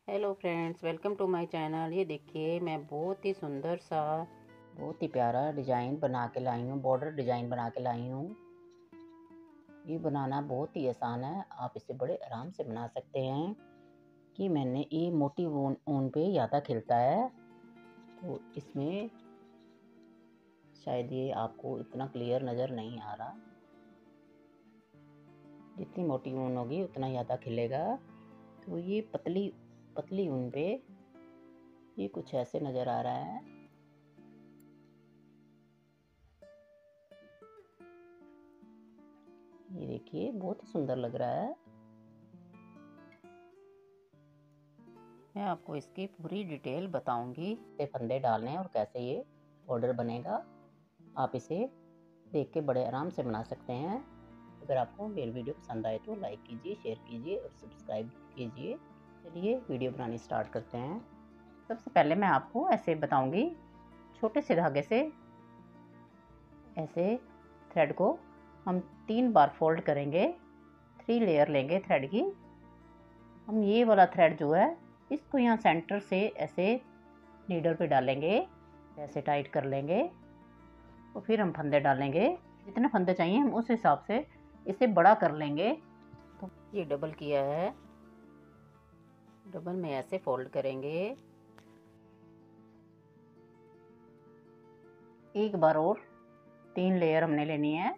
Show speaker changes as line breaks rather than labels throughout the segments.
Hello friends, welcome to my channel. ये देखिए, मैं बहुत ही सुंदर सा, बहुत ही प्यारा डिज़ाइन बना के लाई हूँ। बॉर्डर डिज़ाइन बना के लाई हूँ। ये बनाना बहुत ही आसान है, आप इसे बड़े आराम से बना सकते हैं। कि मैंने ये मोटी ऊन पे ज़्यादा खिलता है, तो इसमें शायद ये आपको इतना क्लियर नज़र नहीं आ रहा। जितनी मोटी ऊन होगी उतना ज़्यादा खिलेगा। तो ये पतली पतली ऊन पे ये कुछ ऐसे नज़र आ रहा है। ये देखिए, बहुत ही सुंदर लग रहा है। मैं आपको इसकी पूरी डिटेल बताऊंगी, कैसे फंदे डालने हैं और कैसे ये बॉर्डर बनेगा। आप इसे देख के बड़े आराम से बना सकते हैं। अगर आपको मेरी वीडियो पसंद आए तो लाइक कीजिए, शेयर कीजिए और सब्सक्राइब कीजिए। चलिए वीडियो बनानी स्टार्ट करते हैं। सबसे पहले मैं आपको ऐसे बताऊंगी, छोटे से धागे से ऐसे थ्रेड को हम 3 बार फोल्ड करेंगे। 3 लेयर लेंगे थ्रेड की। हम ये वाला थ्रेड जो है, इसको यहाँ सेंटर से ऐसे नीडल पे डालेंगे, ऐसे टाइट कर लेंगे और फिर हम फंदे डालेंगे। जितने फंदे चाहिए हम उस हिसाब से इसे बड़ा कर लेंगे। तो ये डबल किया है, डबल में ऐसे फोल्ड करेंगे। एक बार और 3 लेयर हमने लेनी है।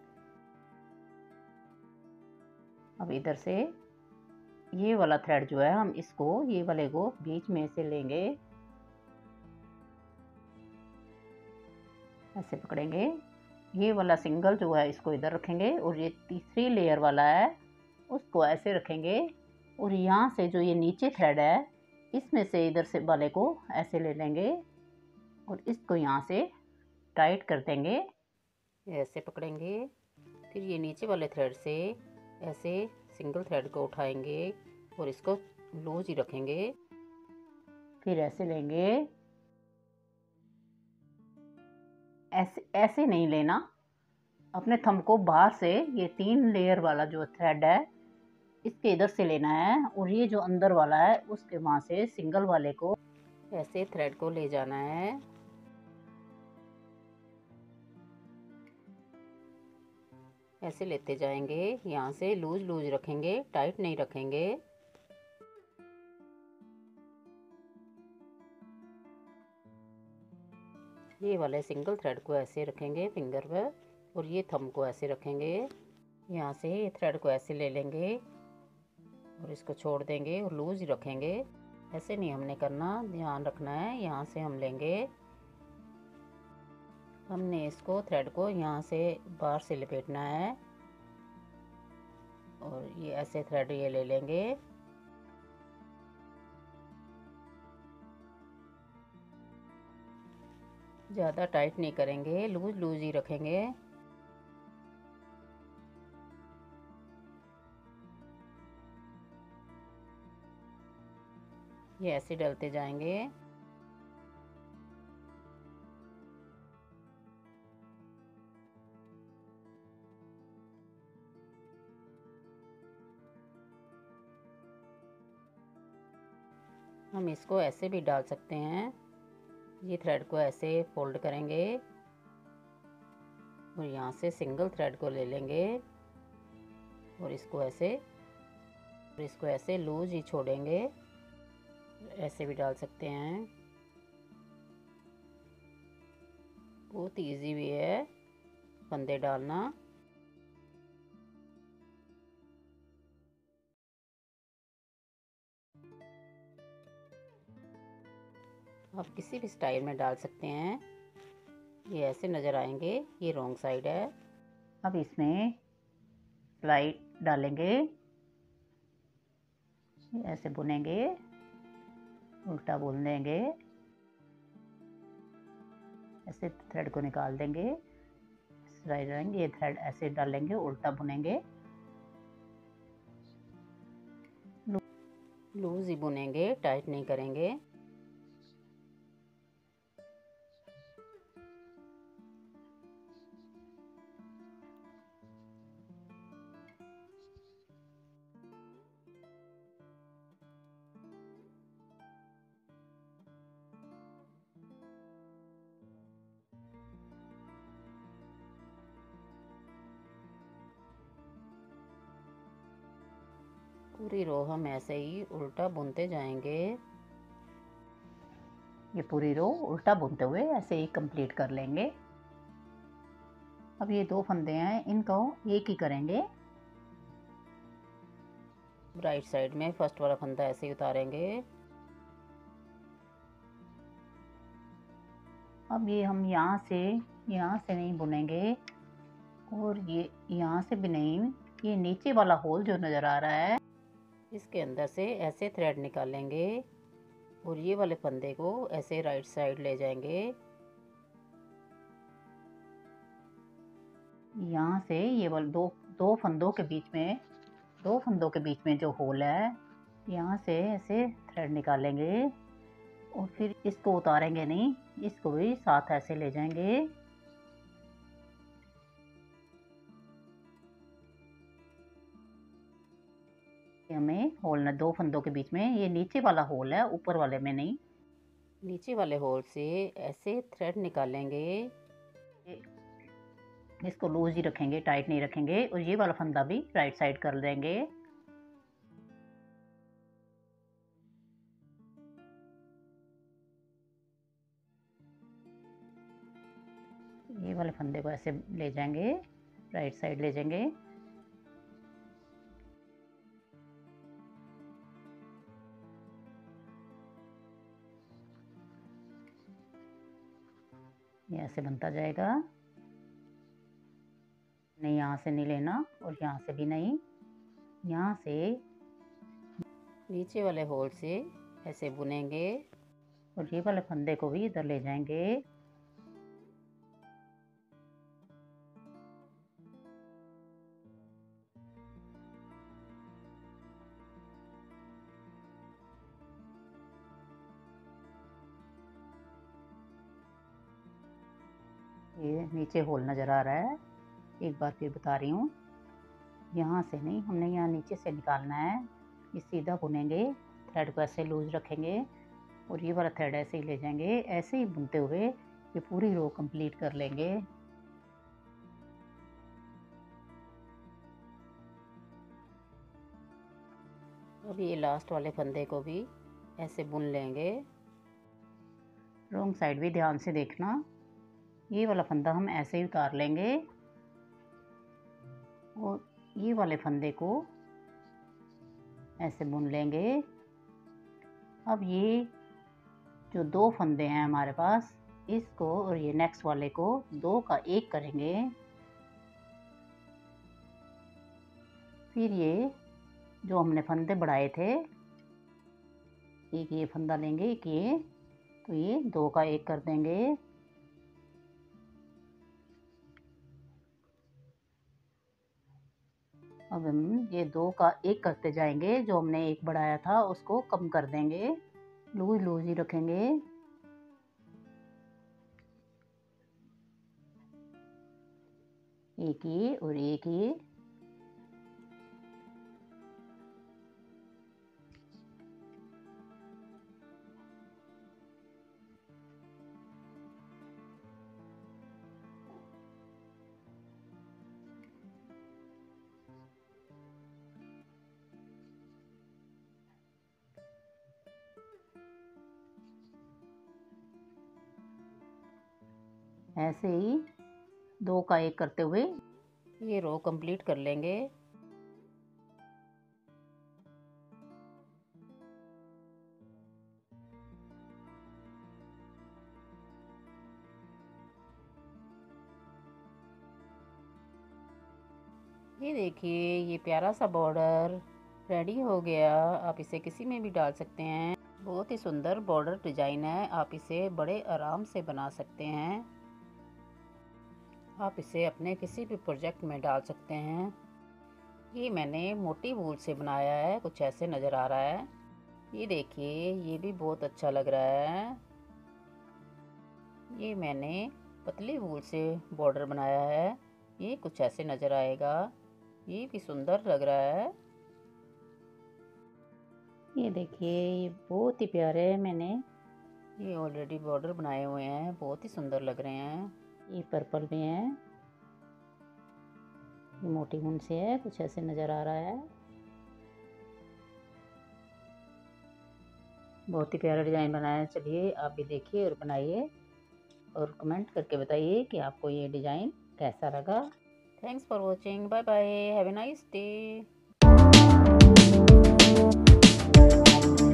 अब इधर से ये वाला थ्रेड जो है, हम इसको ये वाले को बीच में से लेंगे, ऐसे पकड़ेंगे। ये वाला सिंगल जो है इसको इधर रखेंगे और ये तीसरी लेयर वाला है उसको ऐसे रखेंगे। और यहाँ से जो ये नीचे थ्रेड है, इसमें से इधर से वाले को ऐसे ले लेंगे और इसको यहाँ से टाइट कर देंगे, ऐसे पकड़ेंगे। फिर ये नीचे वाले थ्रेड से ऐसे सिंगल थ्रेड को उठाएंगे और इसको लूज ही रखेंगे। फिर ऐसे लेंगे, ऐसे ऐसे नहीं लेना, अपने थंब को बाहर से ये 3 लेयर वाला जो थ्रेड है इसके इधर से लेना है और ये जो अंदर वाला है उसके वहां से सिंगल वाले को ऐसे थ्रेड को ले जाना है। ऐसे लेते जाएंगे, यहाँ से लूज लूज रखेंगे, टाइट नहीं रखेंगे। ये वाले सिंगल थ्रेड को ऐसे रखेंगे फिंगर पर और ये थंब को ऐसे रखेंगे। यहाँ से ये थ्रेड को ऐसे ले लेंगे और इसको छोड़ देंगे और लूज ही रखेंगे। ऐसे नहीं हमने करना, ध्यान रखना है। यहाँ से हम लेंगे, हमने इसको थ्रेड को यहाँ से बाहर से लपेटना है और ये ऐसे थ्रेड ये ले लेंगे। ज़्यादा टाइट नहीं करेंगे, लूज लूज ही रखेंगे। ये ऐसे डलते जाएंगे। हम इसको ऐसे भी डाल सकते हैं। ये थ्रेड को ऐसे फोल्ड करेंगे और यहाँ से सिंगल थ्रेड को ले लेंगे और इसको ऐसे लूज ही छोड़ेंगे। ऐसे भी डाल सकते हैं। बहुत इजी भी है फंदे डालना। आप किसी भी स्टाइल में डाल सकते हैं। ये ऐसे नज़र आएंगे, ये रॉन्ग साइड है। अब इसमें सिलाई डालेंगे, ऐसे बुनेंगे, उल्टा बुन देंगे, ऐसे थ्रेड को निकाल देंगे, सिलाई डालेंगे, ये थ्रेड ऐसे डालेंगे, उल्टा बुनेंगे, लूज ही बुनेंगे, टाइट नहीं करेंगे। पूरी रो हम ऐसे ही उल्टा बुनते जाएंगे। ये पूरी रो उल्टा बुनते हुए ऐसे ही कंप्लीट कर लेंगे। अब ये 2 फंदे हैं, इनको एक ही करेंगे। राइट साइड में फर्स्ट वाला फंदा ऐसे ही उतारेंगे। अब ये हम यहाँ से नहीं बुनेंगे, और ये यहाँ से भी नहीं, ये नीचे वाला होल जो नज़र आ रहा है इसके अंदर से ऐसे थ्रेड निकालेंगे, और ये वाले फंदे को ऐसे राइट साइड ले जाएंगे। यहाँ से ये वाले दो फंदों के बीच में जो होल है, यहाँ से ऐसे थ्रेड निकालेंगे, और फिर इसको उतारेंगे नहीं, इसको भी साथ ऐसे ले जाएंगे। हमें होल ना 2 फंदों के बीच में, ये नीचे वाला होल है, ऊपर वाले में नहीं। नीचे वाले होल से ऐसे थ्रेड निकालेंगे, इसको लूज ही रखेंगे, टाइट नहीं रखेंगे, और ये वाला फंदा भी राइट साइड कर देंगे। ये वाले फंदे को ऐसे ले जाएंगे, राइट साइड ले जाएंगे। ये ऐसे बनता जाएगा। नहीं, यहाँ से नहीं लेना, और यहाँ से भी नहीं, यहाँ से नीचे वाले होल से ऐसे बुनेंगे, और ये वाले फंदे को भी इधर ले जाएंगे। ये नीचे होल नज़र आ रहा है, एक बार फिर बता रही हूँ, यहाँ से नहीं, हमने यहाँ नीचे से निकालना है। ये सीधा बुनेंगे, थ्रेड को ऐसे लूज रखेंगे, और ये वाला थ्रेड ऐसे ही ले जाएंगे। ऐसे ही बुनते हुए ये पूरी रो कंप्लीट कर लेंगे। अब ये लास्ट वाले फंदे को भी ऐसे बुन लेंगे। रॉन्ग साइड भी ध्यान से देखना। ये वाला फंदा हम ऐसे ही उतार लेंगे, और ये वाले फंदे को ऐसे बुन लेंगे। अब ये जो 2 फंदे हैं हमारे पास, इसको और ये नेक्स्ट वाले को 2 का 1 करेंगे। फिर ये जो हमने फंदे बढ़ाए थे, एक ये फंदा लेंगे, एक ये, तो ये 2 का 1 कर देंगे। अब हम ये 2 का 1 करते जाएंगे, जो हमने 1 बढ़ाया था उसको कम कर देंगे, लूज लूज ही रखेंगे। एक ये और एक ये। ऐसे ही 2 का 1 करते हुए ये रो कंप्लीट कर लेंगे। ये देखिए, ये प्यारा सा बॉर्डर रेडी हो गया। आप इसे किसी में भी डाल सकते हैं। बहुत ही सुंदर बॉर्डर डिजाइन है, आप इसे बड़े आराम से बना सकते हैं। आप इसे अपने किसी भी प्रोजेक्ट में डाल सकते हैं। ये मैंने मोटी वूल से बनाया है, कुछ ऐसे नज़र आ रहा है। ये देखिए, ये भी बहुत अच्छा लग रहा है। ये मैंने पतली वूल से बॉर्डर बनाया है, ये कुछ ऐसे नज़र आएगा। ये भी सुंदर लग रहा है। ये देखिए, ये बहुत ही प्यारे है। मैंने ये ऑलरेडी बॉर्डर बनाए हुए हैं, बहुत ही सुंदर लग रहे हैं। ये पर्पल में है, ये मोटी ऊन से है, कुछ ऐसे नज़र आ रहा है। बहुत ही प्यारा डिज़ाइन बनाया है। चलिए आप भी देखिए और बनाइए और कमेंट करके बताइए कि आपको ये डिज़ाइन कैसा लगा। Thanks for watching. Bye bye. Have a nice day.